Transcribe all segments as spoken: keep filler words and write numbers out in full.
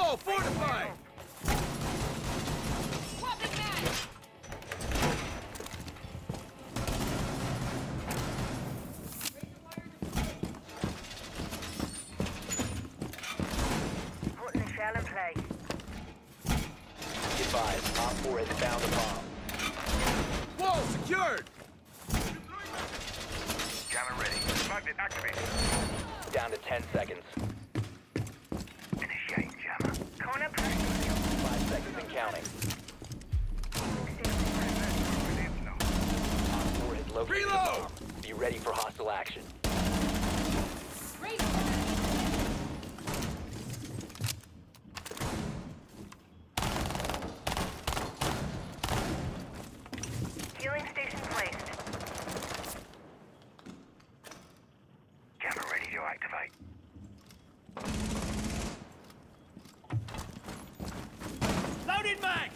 Wall fortified! Swapping mag! Putting a shell in place. Be advised, Op four has found a bomb. Wall secured! Jammer ready. Magnet activated. Down to ten seconds. Initiate jammer. Corner push. Five seconds and counting. No. Op four has located the Reload! bomb. Be ready for hostile action. Raise Healing station placed. Jammer ready to activate. Loaded mag!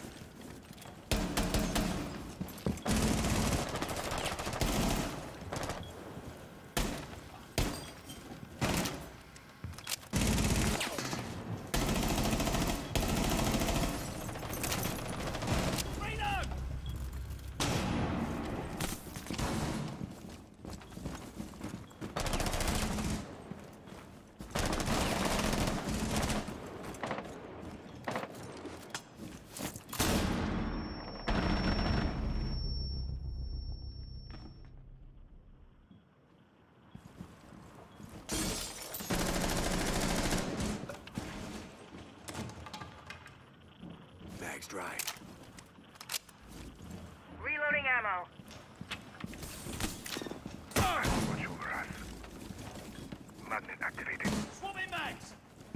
Reload! Bag's dry. Reloading ammo. Watch over us. Magnet activated. Swapping mags!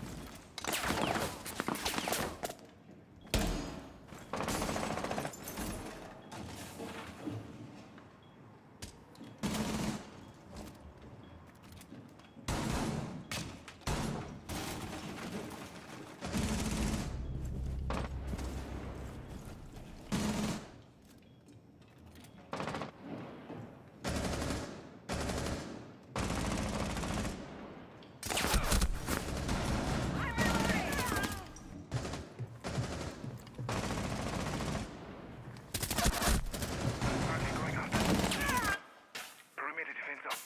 Magnet going up. Perimeter defense up.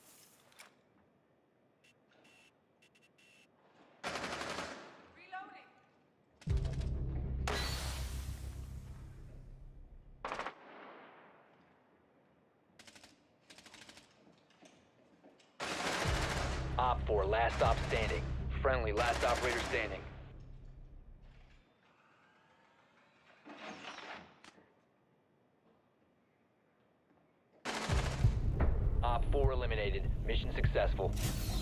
Reloading! Op four, last stop standing. Friendly, last operator standing. Op four eliminated. Mission successful.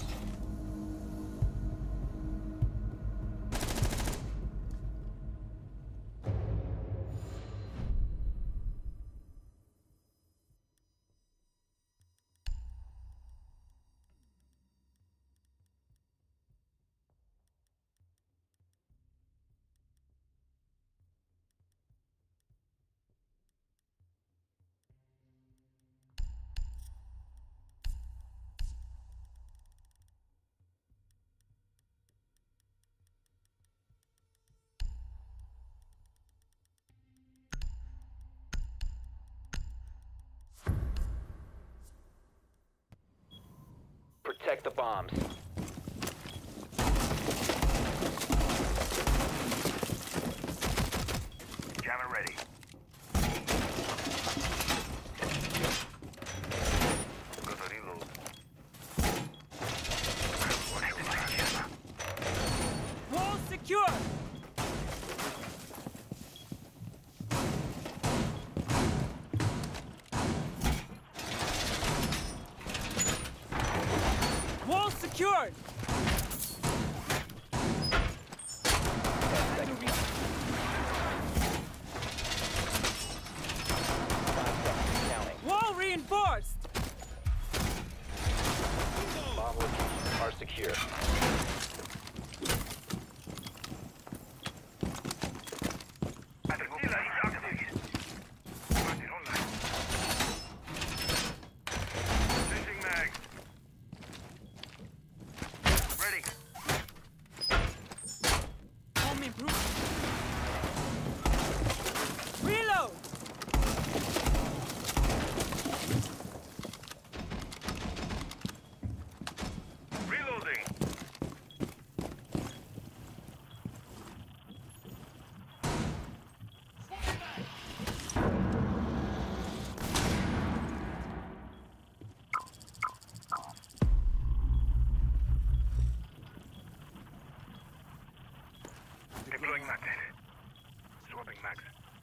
Protect the bombs. Jammer ready. Go to reload. Watch over us, jammer. Wall secure! Wall secured! Five seconds counting. Wall reinforced! Bomb locations are secure. Deploying mag net. Swapping mags.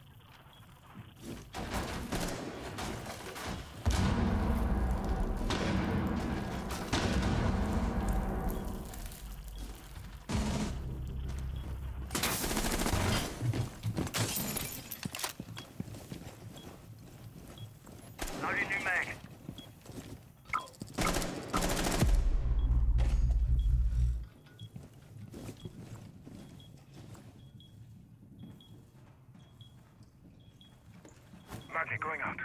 Loading new mag. Magnet going out.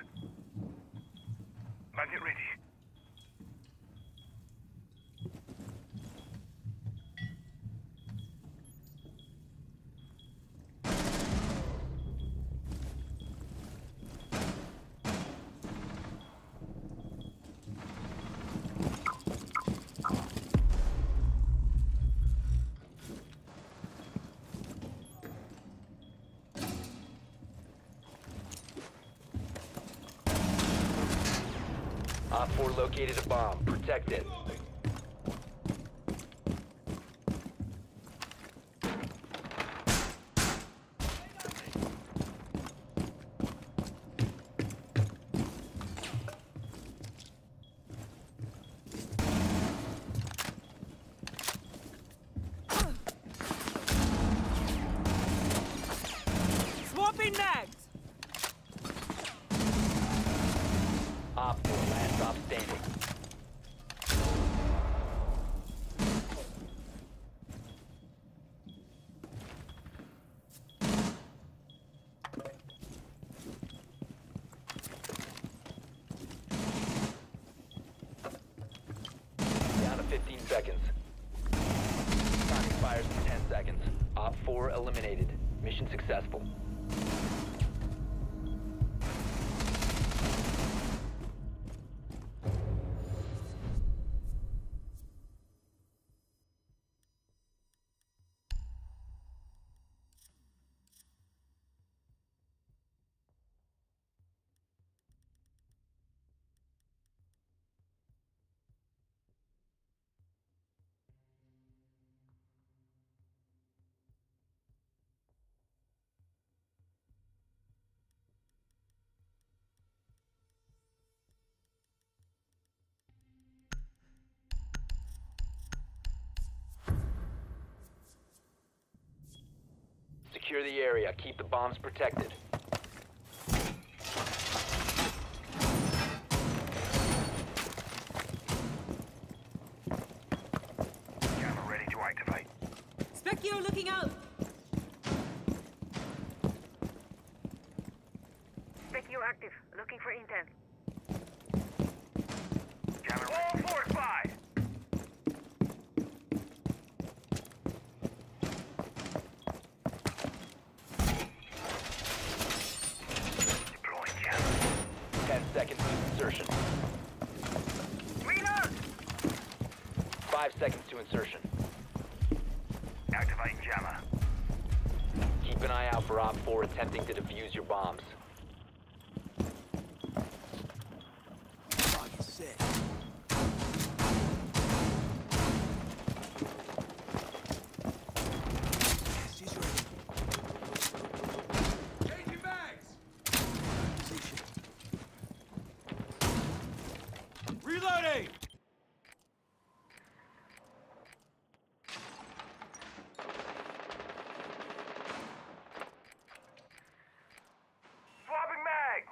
Magnet ready. Op four located a bomb. Protect it. Swapping mags. Op four, last stop standing. Down to fifteen seconds. Time expires in ten seconds. Op four eliminated. Mission successful. Secure the area. Keep the bombs protected. Camera ready to activate. Specchio looking out. Specchio active. Looking for intel. Camera All ready. four five. Deploying camera. Ten seconds to insertion. Reload. Five seconds to insertion. Activating jammer. Keep an eye out for Op four attempting to defuse your bombs. Changing mags. Reloading. Swapping mag.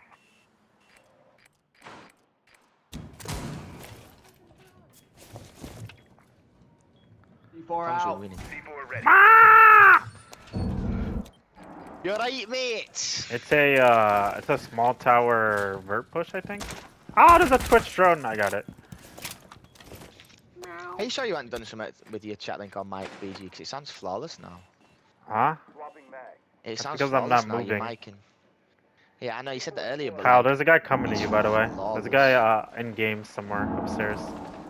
Four out. C four ready. You're right, mate. It's a uh, it's a small tower vert push, I think. Oh, there's a Twitch drone. I got it. Are you sure you haven't done something with your chat link on Mike B G? Because it sounds flawless now. Huh? Swapping mag. It That's sounds because I'm flawless not now. Your moving. mic and... Yeah, I know you said that earlier, but Kyle, like, there's a guy coming to you, by the way. There's a flawless. guy uh, in game somewhere upstairs.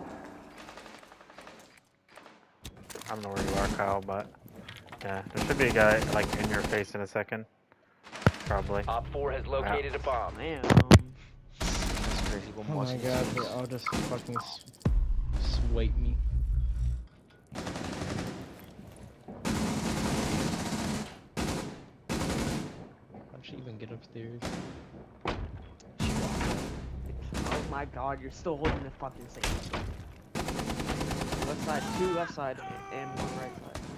I don't know where you are, Kyle, but yeah, there should be a guy like in your face in a second. Probably. Op four has located a bomb. Damn. that's crazy. One Oh more my since- god, they all just fucking s- swipe me. and get upstairs. Oh my god, you're still holding the fucking safe. Left side, two left side, and one right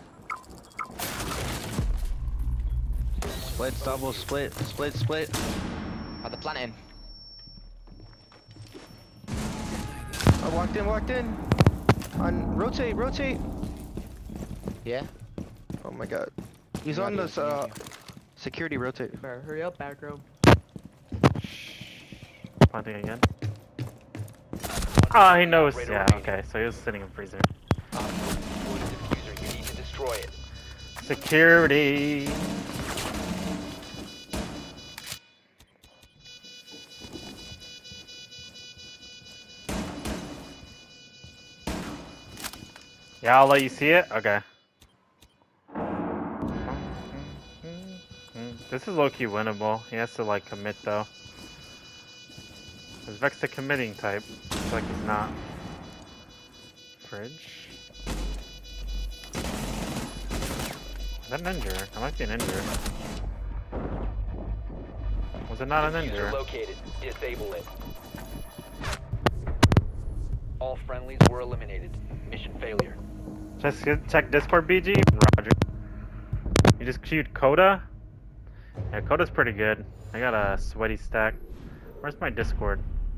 side. Split, double, split, split, split. At the planting. I walked in, walked in. On rotate, rotate. Yeah. Oh my god. He's Yeah, on yeah, this yeah, uh yeah. security rotate. Bro, hurry up, back row. Planting again. Ah, he knows. Yeah, okay. So he was sitting in freezer. Op four deployed a diffuser. You need to destroy it. Security. Yeah, I'll let you see it. Okay. This is low-key winnable. He has to like commit though. Is Vex the committing type? Looks like he's not. Fridge. Is that an injure? That might be an injure. Was it not an Diffuser injure? located. Disable it. All friendlies were eliminated. Mission failure. Just get- check Discord, B G. Roger. You just queued Coda? Yeah, Coda's pretty good. I got a sweaty stack. Where's my Discord?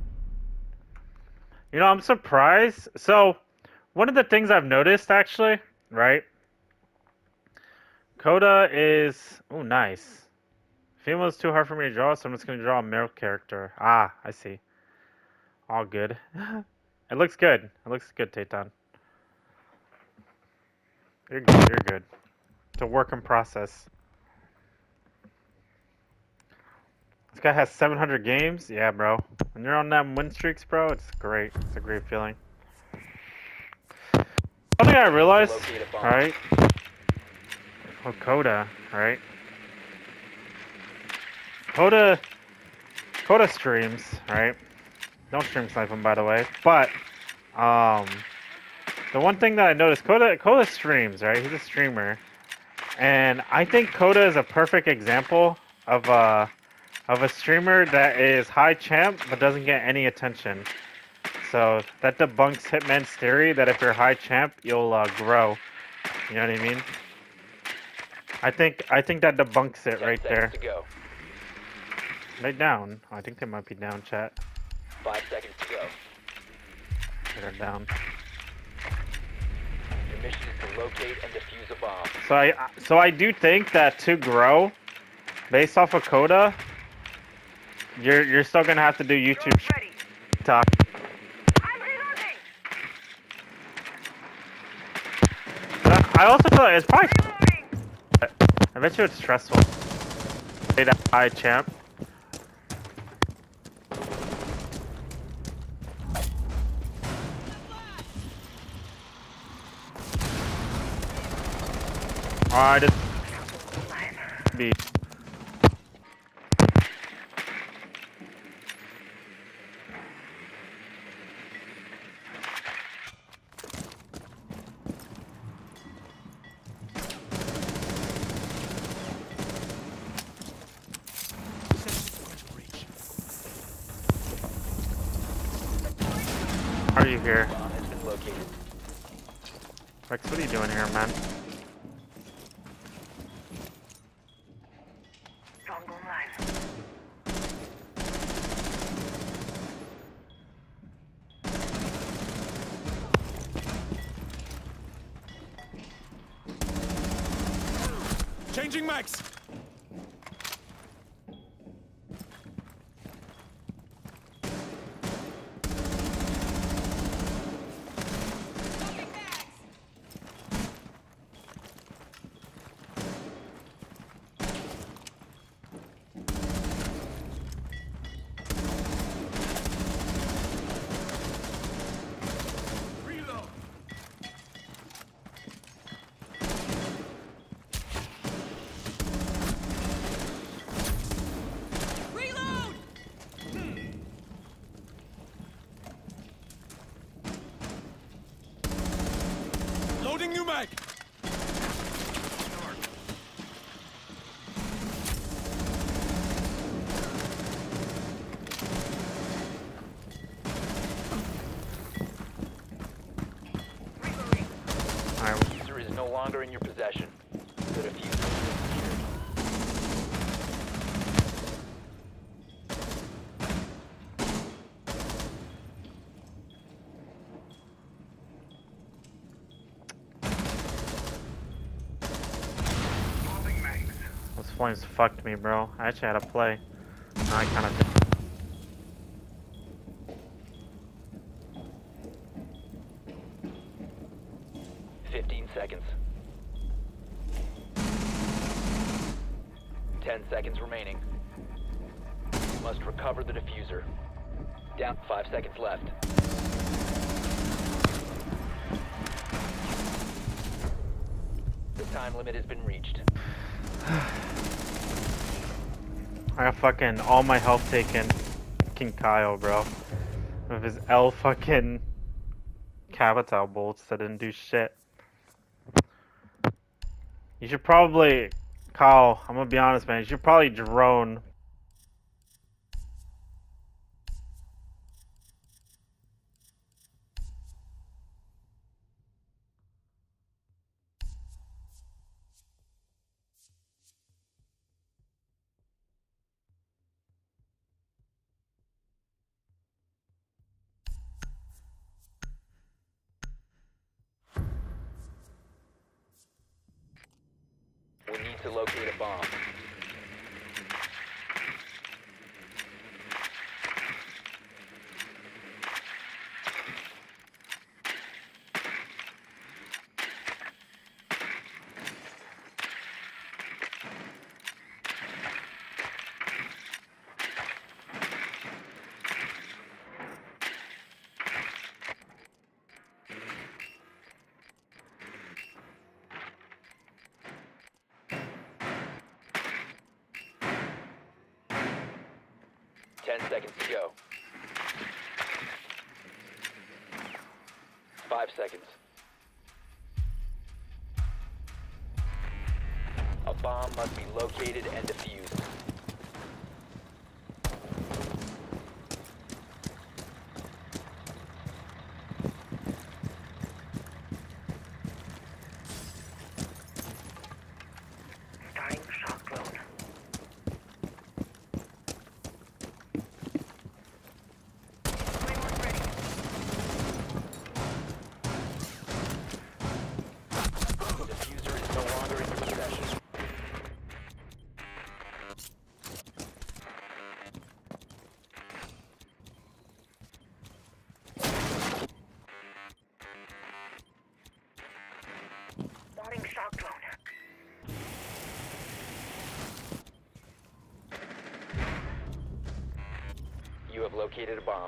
You know, I'm surprised. So, one of the things I've noticed, actually, right? Coda is... Oh, nice. Female's too hard for me to draw, so I'm just going to draw a male character. Ah, I see. All good. It looks good. It looks good, Tayton. You're good, you're good. It's a work in process. This guy has seven hundred games? Yeah, bro. When you're on them win streaks, bro, it's great. It's a great feeling. One thing I realized, Locate a bomb. right? Oh, Coda, right? Coda, Coda streams, right? Don't stream snipe him, by the way. But, um, the one thing that I noticed, Coda, Coda streams, right? He's a streamer. And I think Coda is a perfect example of a, of a streamer that is high champ but doesn't get any attention. So that debunks Hitman's theory that if you're high champ, you'll uh, grow. You know what I mean? I think I think that debunks it Ten right there. seconds to go. They down. Oh, I think they might be down, chat. Five seconds to go. They're down. Your mission is to locate and defuse a bomb. So I so I do think that to grow, based off of Coda, you're you're still gonna have to do YouTube sh- Ready. talk. I'm reloading. But I also feel like it's probably. Reloading. I bet you it's stressful. Stay that high champ. Alright, it's B. Are you here? Bomb has been located. Rex, what are you doing here, man? Drone going live. Changing max. Reload. in your possession. The diffuser is secured. Swapping mags. Those flames fucked me, bro. I actually had to play. Now I kind of. fifteen seconds. ten seconds remaining. You must recover the diffuser. Down five seconds left. The time limit has been reached. I got fucking all my health taken. Fucking Kyle, bro. With his L fucking capital bolts that didn't do shit. You should probably, Kyle, I'm gonna be honest, man. You should probably drone. We need to locate a bomb. Ten seconds to go. Five seconds. A bomb must be located and defused. Starting shock drone. Diffuser is no longer in your possession. Starting shock drone. You have located a bomb.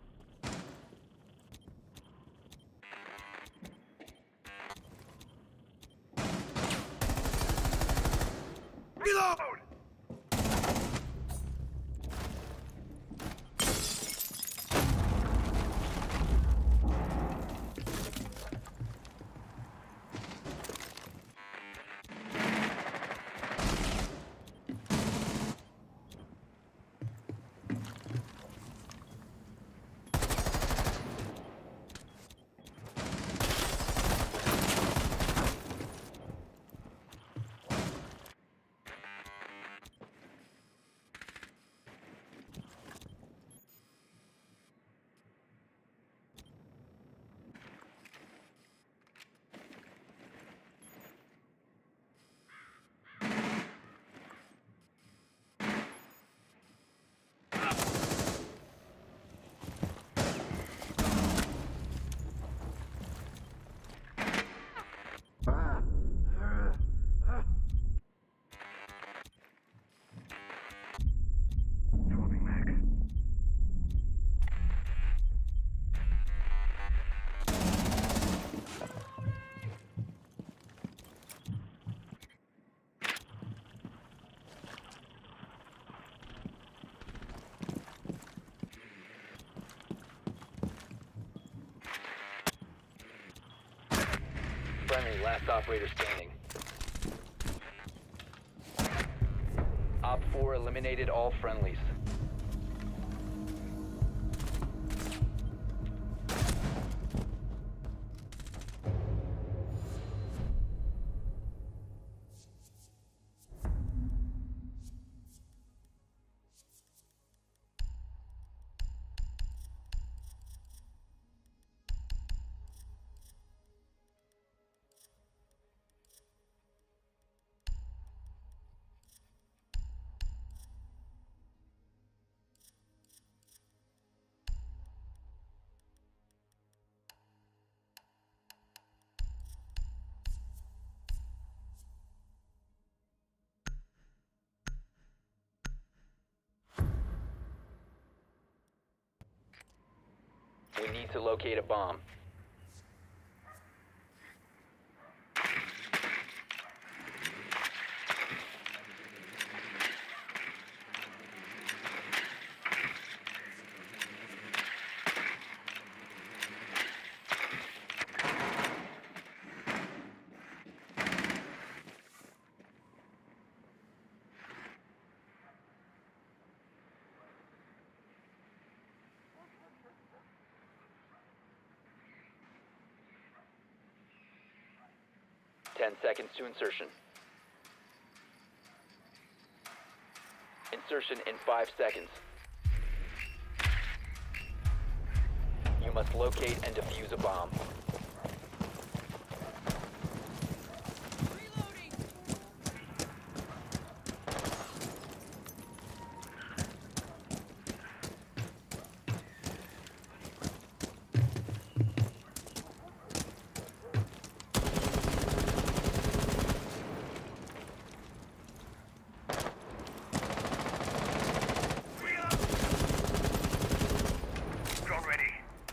Reload! Swapping mags. Friendly, last operator standing. Op four eliminated all friendlies. We need to locate a bomb. Ten seconds to insertion. Insertion in five seconds. You must locate and defuse a bomb. Drone ready.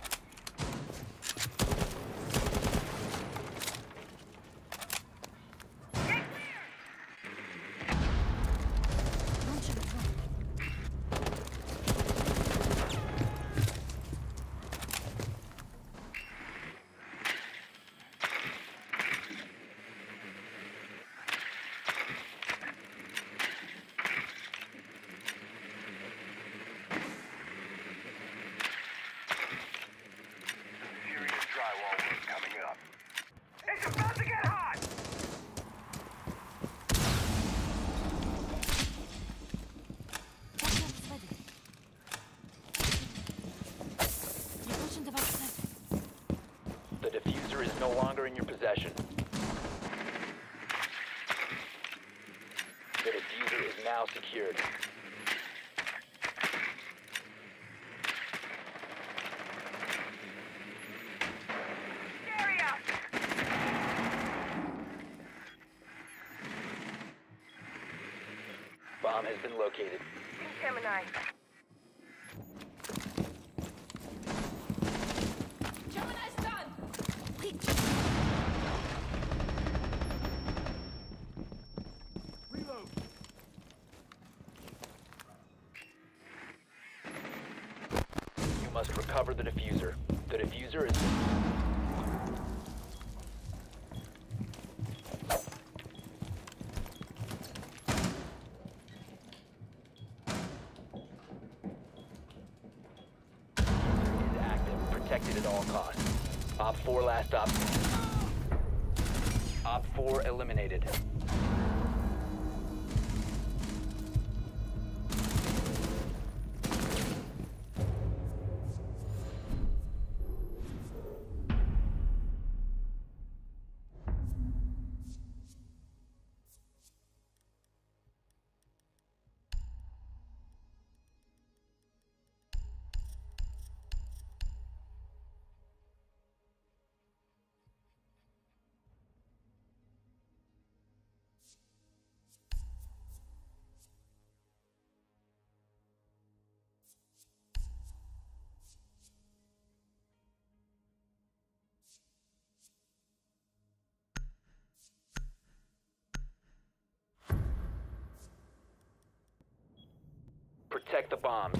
Serious drywall work coming up. It's about to get hot! The diffuser is no longer in your possession. The diffuser is now secured. Area! Bomb has been located. Gemini. Gemini's done. Reload. You must recover the diffuser. The diffuser is... is active, protected at all costs. Op four last op. Op four eliminated. Protect the bombs.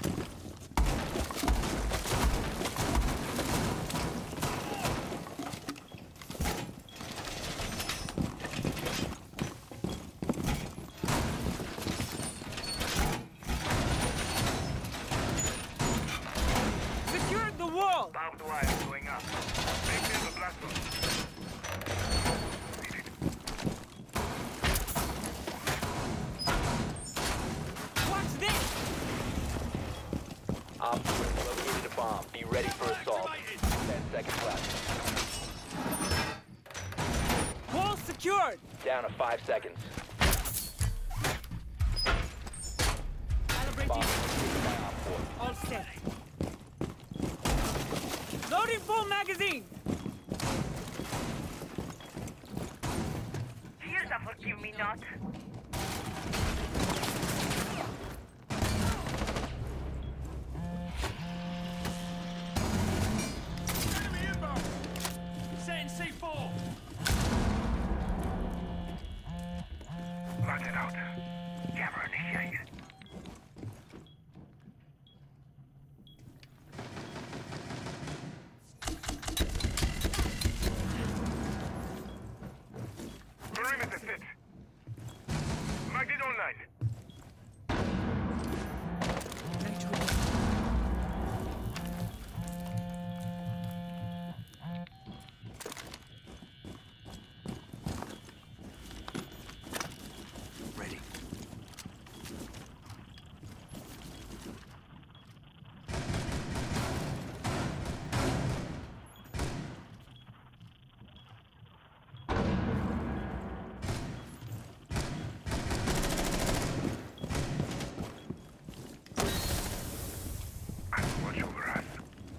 Secure the wall. Barbed wire going up. Make this a blast zone. Watch this. Op four has located a bomb. Be ready for assault. Ten seconds left. Wall secured. Down to five seconds. Bomb Calibrating. secured by Op four. All set. Loading full magazine. Here's a forgive me not. Set out. Camera initiated. Perimeter set. Magnet online. Ready. Watch over us.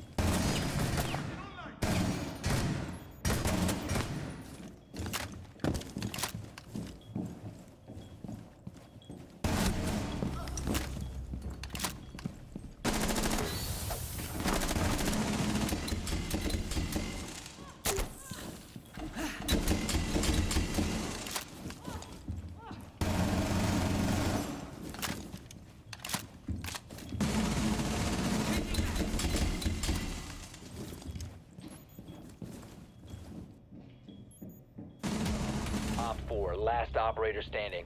Op four, last operator standing.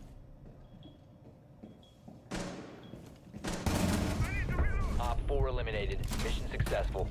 Op four eliminated. Mission successful.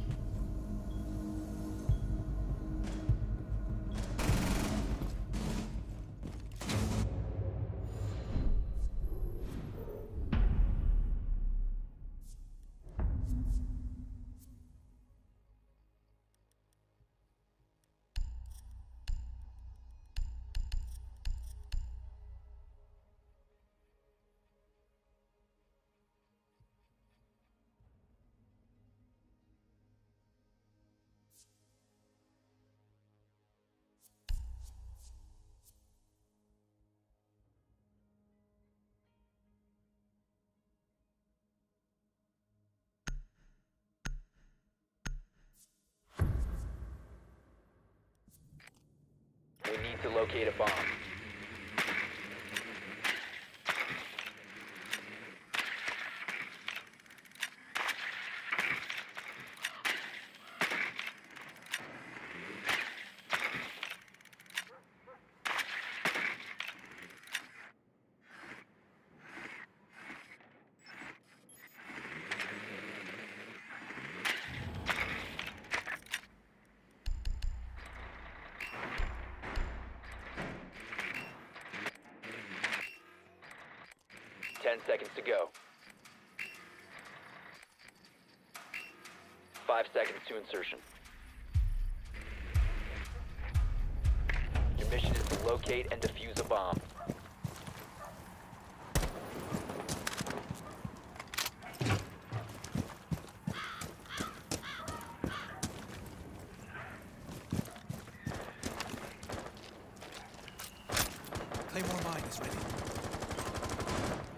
We need to locate a bomb. Ten seconds to go. Five seconds to insertion. Your mission is to locate and defuse a bomb. Claymore mine is ready.